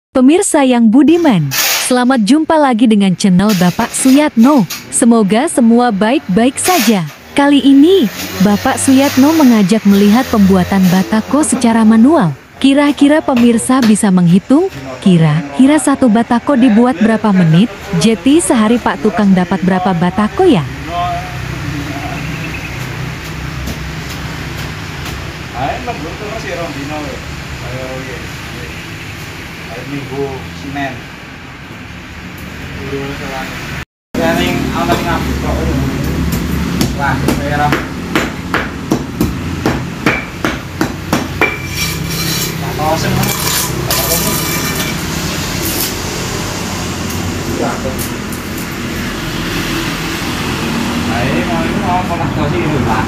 Pemirsa yang budiman, selamat jumpa lagi dengan channel Bapak Suyatno. Semoga semua baik-baik saja. Kali ini, Bapak Suyatno mengajak melihat pembuatan batako secara manual. Kira-kira pemirsa bisa menghitung, kira-kira satu batako dibuat berapa menit? Jadi sehari Pak Tukang dapat berapa batako ya? Minggu Senin. Yang ana ngabut kok. Wah, merah. Kawasan. Nah, ini mau konak kosi itu, Pak.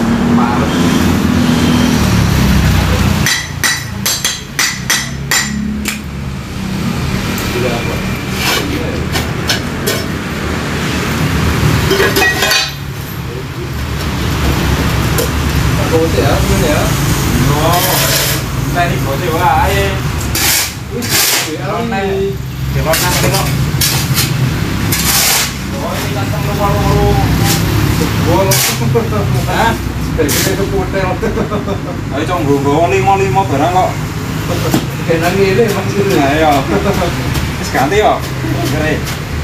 Gosip ya, bener ya. Ini gosip wae. Ini jawabnya kok. Oh, ini kantong loro-loro. Jebol. Hah? Kayak hotel. Ayo cong nggo 5 barang kok. Kenang ngene maksudnya. Ayo. Wis ganti yo. Ngere.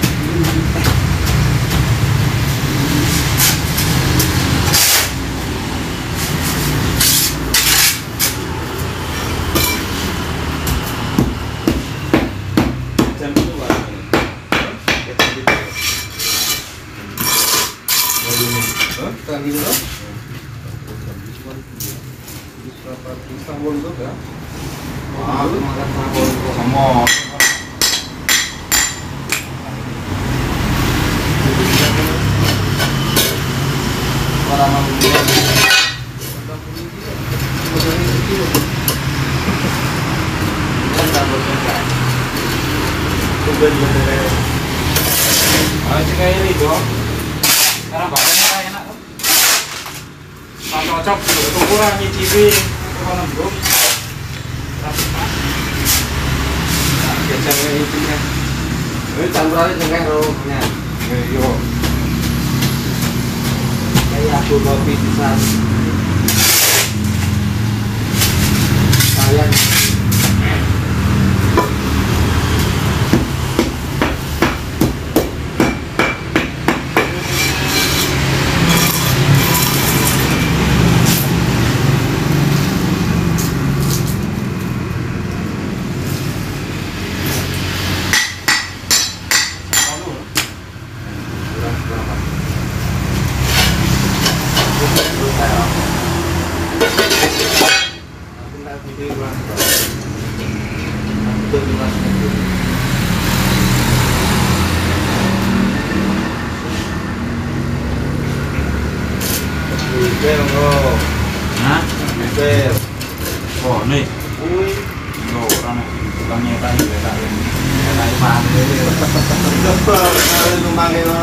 Ini dong, karena bahannya enak tuh. Cocok, ukuran nyicipi, ukuran lembut. Biasa kayak itu kan. Ini campurannya dengan rohnya. Yo. Kayak aku kopi pisan. Kalian oh nih, lo orang tukang nyetak mana ini? Kalau numpang itu,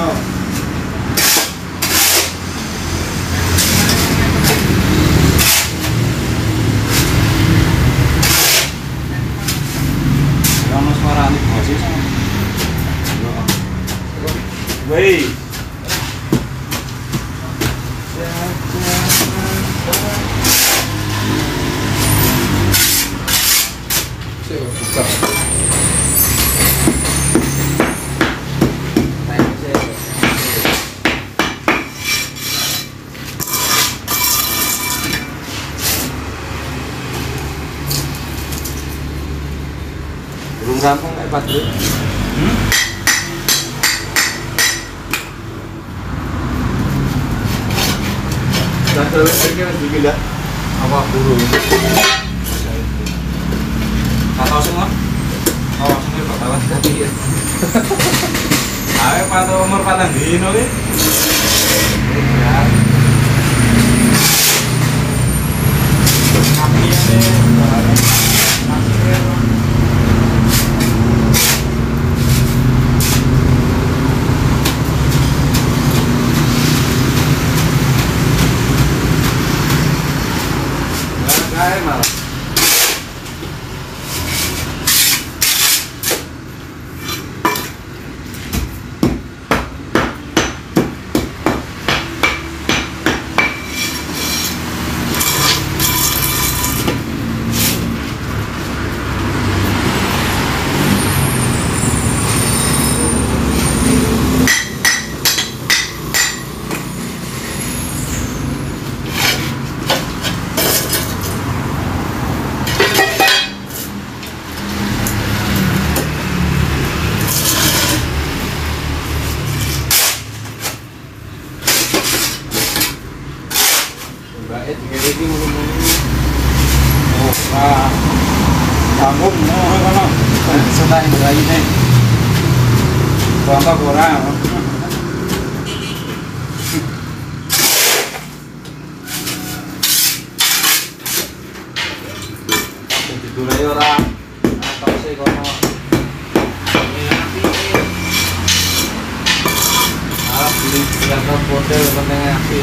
kamu suara nih bosnya sama, wei. Belum rampung kayak Padre. Nah, kalau ini juga apa dulu? Tahu semua? Oh, semua bakalan tadi ya. Ayo pantau umur patang dino nih. Ya. Kami ini malah Sanggup mau kono. Senang berai nih. Contoh kurang. Dulai ora atau sih kono. Ah, beli yang hotel penting aksi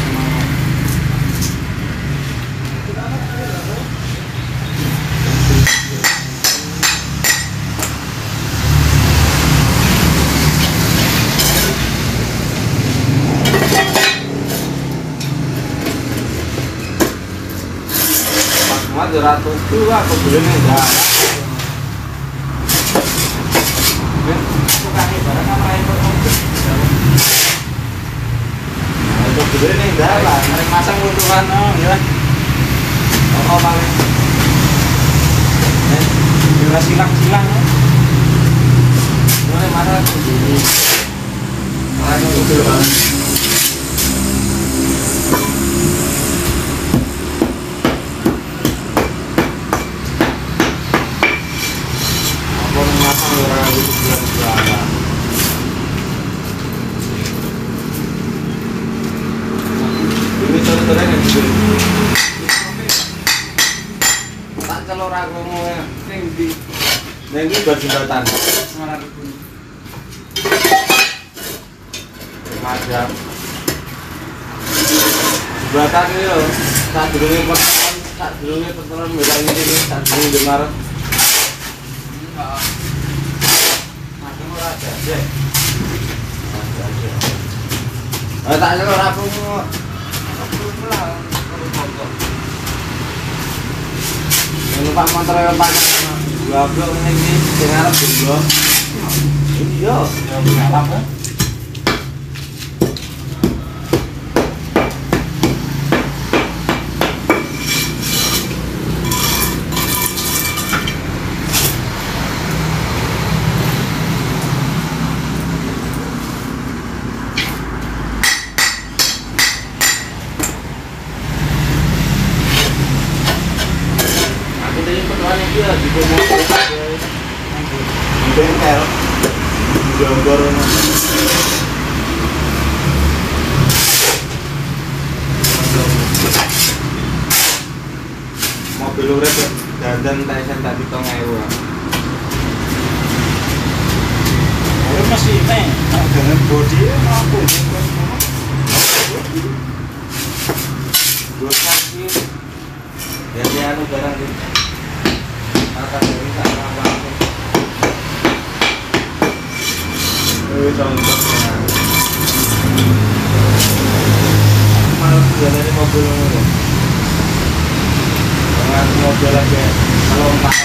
Mas ratus tuh aku beli nih dah. Bukan barang apa yang aku beli nih dah lah. Mereka masang untukan ya. Oh paling. Bila silang-silang. Mulai mana begini. Mulai itu kan. Tak celor aku mau ning ndi. Ning iki buat jembatan. Majap. Jembatan iki lho, sadurunge pertemuan wilayah ini sadurunge Demar. Macam ora ada. Tak celor aku mau numpak motor yang panjang dua blok ini sing arep dua iya ya apa dia di bawah di bengkel gambar mobil urip dandan Tyson tadi 7.000 masih nih dengan bodi mampu dua kaki dari anu barang itu akan dari sana langsung contohnya malah jalan mobil dengan mobil aja kalau mahal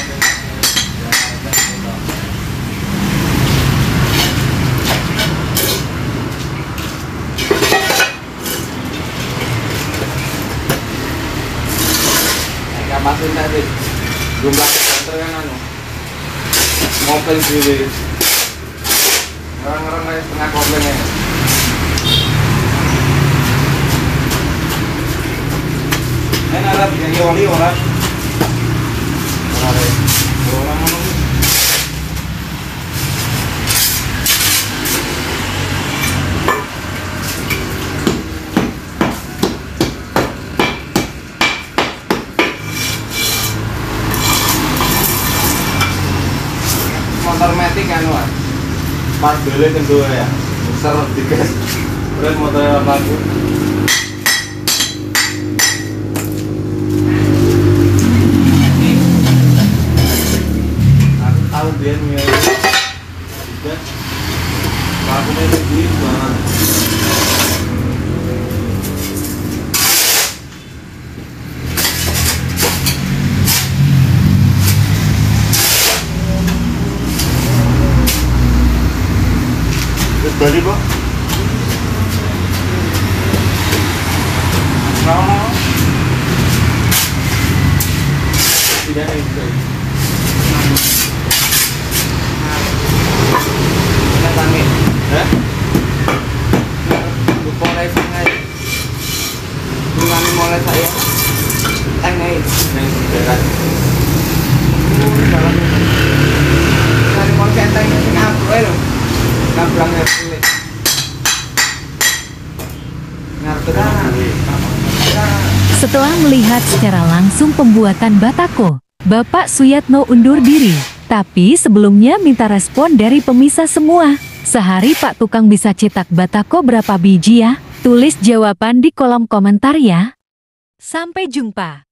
kapasin tadi jumlah kantor kan anu mobil sendiri orang-orang kayak setengah komplainnya ini ada yang oli orang motor metik kan wah pas beli kedua ya besar digas terus motor apa aku tahu dia nih digas aku ini di mana Bali Pak? Mau? Tidak itu. Mana tangi? Mulai sangai. Mulai saya. Tangi. Yang berat. melihat secara langsung pembuatan batako. Bapak Suyatno undur diri, tapi sebelumnya minta respon dari pemirsa semua. Sehari Pak Tukang bisa cetak batako berapa biji ya? Tulis jawaban di kolom komentar ya. Sampai jumpa.